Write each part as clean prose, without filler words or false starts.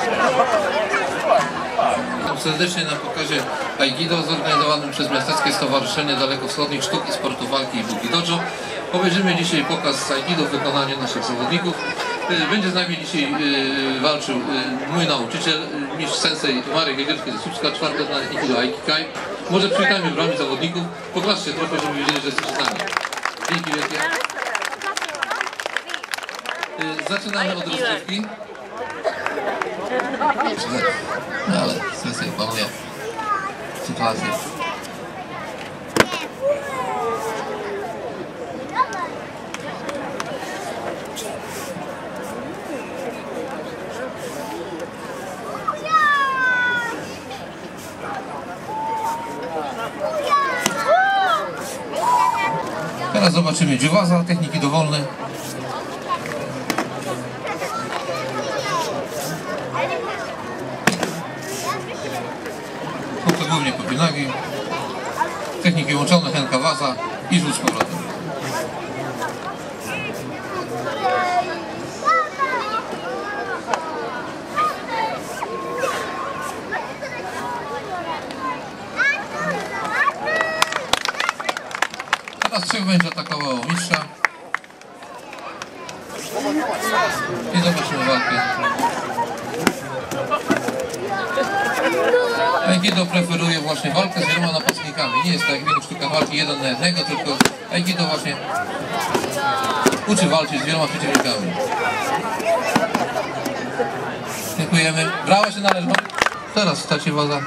Serdecznie na pokazie Aikido zorganizowanym przez Miasteckie Stowarzyszenie Dalekowschodnich Sztuk i Sportu Walki i Buki Dojo. Obejrzymy dzisiaj pokaz z Aikido w wykonaniu naszych zawodników. Będzie z nami dzisiaj walczył mój nauczyciel, mistrz sensei Marek Jagielski ze Słupska, czwarty na Aikido Aikikai. Może przywitajmy broni zawodników. Poklaszcie trochę, żeby wiedzieli, że jesteście z nami. Dzięki wielkie. Zaczynamy od rozgrywki. No ale sensei panuje sytuację. Teraz zobaczymy dziuwaza, techniki dowolne. To głównie kopinagi, techniki łączone, henka waza i rzut z powrotem. Teraz trzech będzie atakowało mistrza i zobaczymy walkę. Aikido preferuje właśnie walkę z wieloma napastnikami. Nie jest tak jak w wielu sztukach walki jeden na jednego, tylko Aikido właśnie uczy walczyć z wieloma przeciwnikami. Dziękujemy. Brawa się należą. Teraz w starcie waza.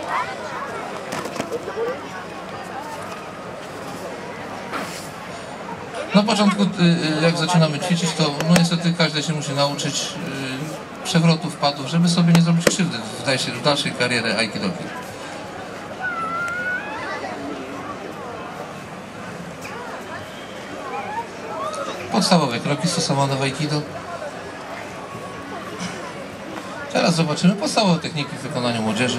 Na początku, jak zaczynamy ćwiczyć, to no niestety każdy się musi nauczyć przewrotów, padów, żeby sobie nie zrobić krzywdy w dalszej karierze aikidoki. Podstawowe kroki stosowane w aikido. Teraz zobaczymy podstawowe techniki w wykonaniu młodzieży.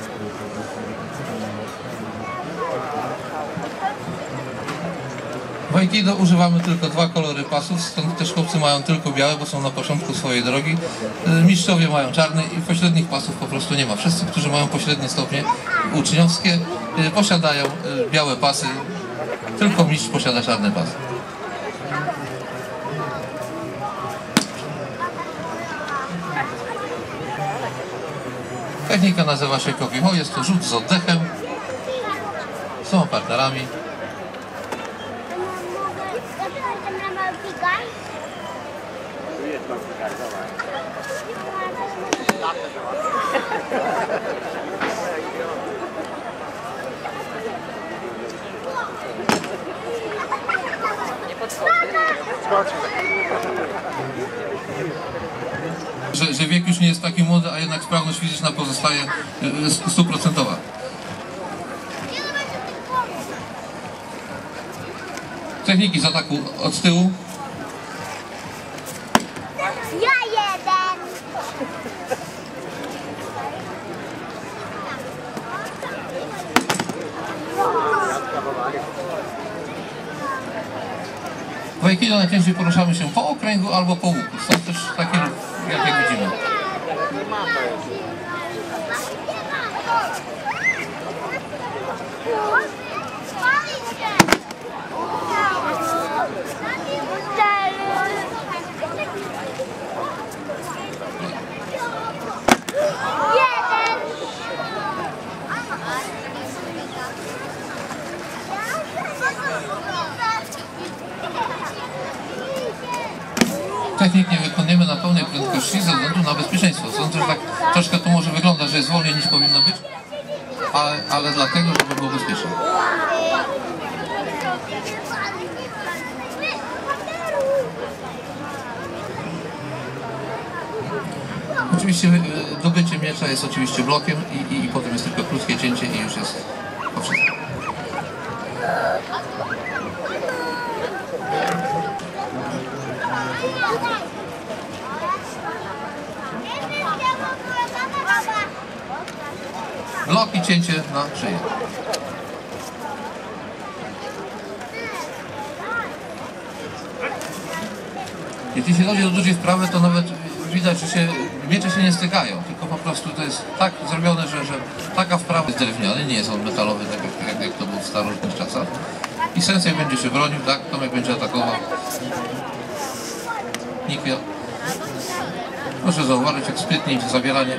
W aikido używamy tylko dwa kolory pasów, stąd też chłopcy mają tylko białe, bo są na początku swojej drogi. Mistrzowie mają czarny i pośrednich pasów po prostu nie ma. Wszyscy, którzy mają pośrednie stopnie uczniowskie, posiadają białe pasy. Tylko mistrz posiada czarne pasy. Technika nazywa się Kokiho, jest to rzut z oddechem. Są partnerami. Że wiek już nie jest taki młody, a jednak sprawność fizyczna pozostaje 100%. Techniki z ataku od tyłu. W aikido najczęściej poruszamy się po okręgu albo po łuku. Są też takie, jak widzimy. Technik nie wykonujemy na pełnej prędkości ze względu na bezpieczeństwo. Sądzę, że tak troszkę to może wygląda, że jest wolniej niż powinno być, ale dlatego, żeby było bezpiecznie. Oczywiście dobycie miecza jest oczywiście blokiem i potem jest tylko krótkie cięcie i już jest po wszystkim. Blok i cięcie na szyję. Jeśli się chodzi o dużej wprawy, to nawet widać, że miecze się nie stykają, tylko po prostu to jest tak zrobione, że taka wprawa jest drewniany, nie jest on metalowy, tak jak to było w starożytnych czasach. I Sensei będzie się bronił, tak? Tomek będzie atakował. Nikio. Proszę zauważyć, jak sprytnie idzie zabieranie.